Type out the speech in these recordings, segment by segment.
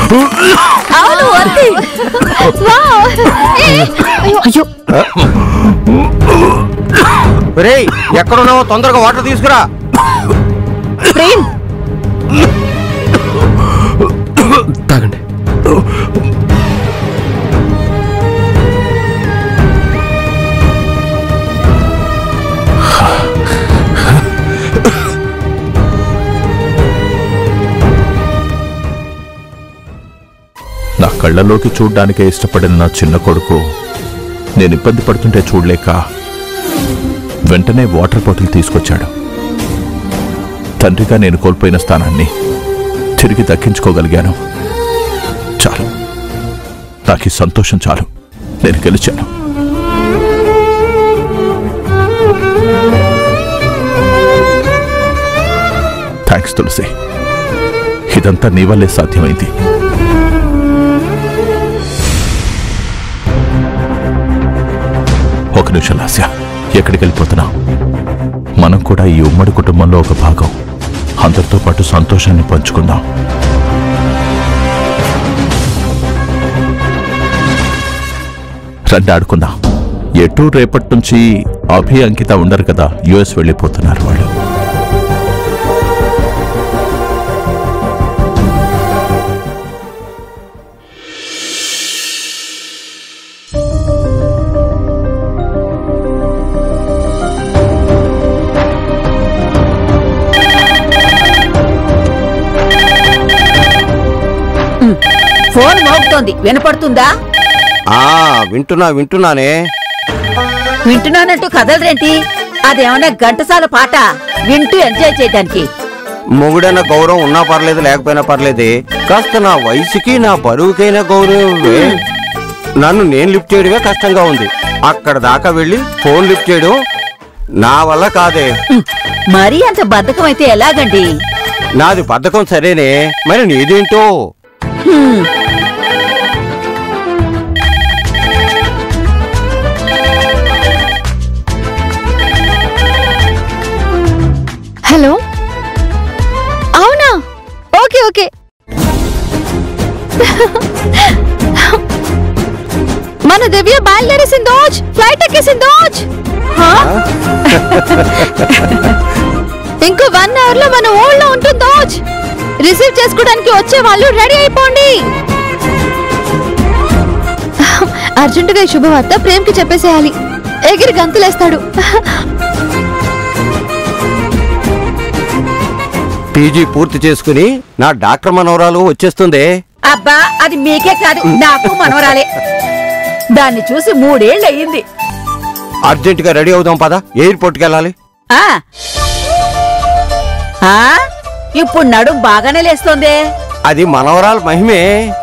అవును వర్తి. అయ్యో రేయ్, ఎక్కడున్నావో తొందరగా వాటర్ తీసుకురా. ప్రేమ్ తాగండి. నా కళ్ళలోకి చూడ్డానికే ఇష్టపడిన నా చిన్న కొడుకు నేను ఇబ్బంది పడుతుంటే చూడలేక వెంటనే వాటర్ బాటిల్ తీసుకొచ్చాడు. తండ్రిగా నేను కోల్పోయిన స్థానాన్ని తిరిగి దక్కించుకోగలిగాను. చాలు, నాకు ఈ సంతోషం చాలు. నేను గెలిచాను. థ్యాంక్స్ తులసి, ఇదంతా నీ వల్లే సాధ్యమైంది. ఒక నిమిషం లాస్య, ఎక్కడికి వెళ్ళిపోతున్నాం? మనం కూడా ఈ ఉమ్మడి కుటుంబంలో ఒక భాగం. అందరితో పాటు సంతోషాన్ని పంచుకుందాం. రండి ఆడుకుందాం. ఎటు రేపటి నుంచి అభి అంకిత ఉండరు కదా, యుఎస్ వెళ్ళిపోతున్నారు వాళ్ళు. ఫోన్ మోగుతోంది, వినపడుతుందా? వింటున్నానే. వింటున్నానంటూ కదలరేంటి? అదేమన్నా ఘంటసాల పాట వింటూ ఎంజాయ్ చేయడానికి. మొగుడన్న గౌరవం ఉన్నా పర్లేదు, లేకపోయినా పర్లేదే, కాస్త నా వయసుకి నా బరువుకైనా గౌరవం. నన్ను నేను లిఫ్ట్ చేయడమే కష్టంగా ఉంది. అక్కడ దాకా వెళ్ళి ఫోన్ లిఫ్ట్ చేయడం నా వల్ల కాదే. మరీ అంత బద్ధకం అయితే ఎలాగండి? నాది బద్ధకం సరేనే, మరి నీదేంటో? హలో, అవునా? Okay okay. మన దివ్య బయలుదేరేసిందోజ్, ఫ్లైట్ ఎక్కేసిందోజ్. ఇంకో 1 అవర్ లో మన ఊళ్ళో ఉంటుందోజ్. రిసీవ్ చేసుకోవడానికి వచ్చే వాళ్ళు రెడీ అయిపోండి. అర్జెంటుగా ఈ శుభవార్త ప్రేమ్కి చెప్పేసేయాలి. ఎగిరి గంతులేస్తాడు. పీజీ పూర్తి చేసుకుని నా డాక్టర్ మనవరాలు వచ్చేస్తుంది. అబ్బా, అది మీకే కాదు, నాకు మనవరాలే. దాన్ని చూసి 3 ఏళ్ళు అయ్యింది. అర్జెంటుగా రెడీ అవుదాం పద, ఎయిర్పోర్ట్కి వెళ్ళాలి. ఇప్పుడు నడుం బాగానే లేస్తోందే. అది మనవరాలు మహిమే.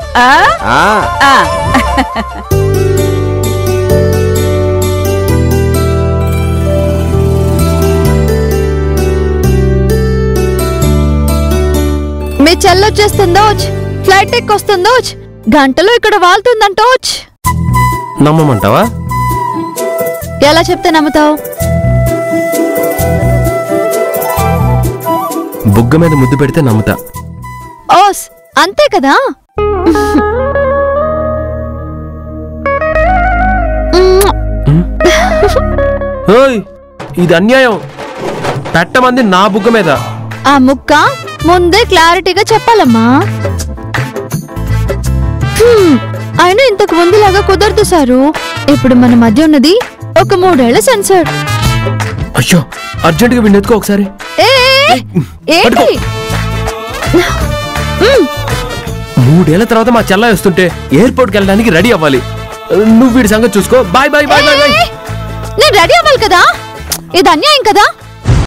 మీ చెల్లొచ్చేస్తుందోచ్, ఫ్లైట్ ఎక్కొస్తుందోచ్, గంటలో ఇక్కడ వాళ్తుందంటోచ్. నమ్మమంటావా? ఎలా చెప్తే నమ్ముతావు? బుగ్గ మీద ముద్దు పెడితే నమ్ముతా. ఓస్, అంతే కదా. ఇది అన్యాయం. పెట్టమంది నా బుగ్గ మీద. ఆ ముక్క ముందే క్లారిటీగా చెప్పాలమ్మా. అయినా ఇంతకు ముందులాగా కుదరదు సారు. ఇప్పుడు మన మధ్య ఉన్నది ఒక 3 ఏళ్ల సెన్సర్. అయ్యో, అర్జెంటుగా వీడిని ఎత్తుకో ఒకసారి. ఏంటి? 3 ఏళ్ల తర్వాత మా చెల్ల వస్తుంటే ఎయిర్పోర్ట్కి వెళ్ళడానికి రెడీ అవ్వాలి. నువ్వు వీడి సంగతి చూసుకో. Bye bye bye bye. నేను రెడీ అవ్వాలి కదా. ఇది అన్యాయం కదా.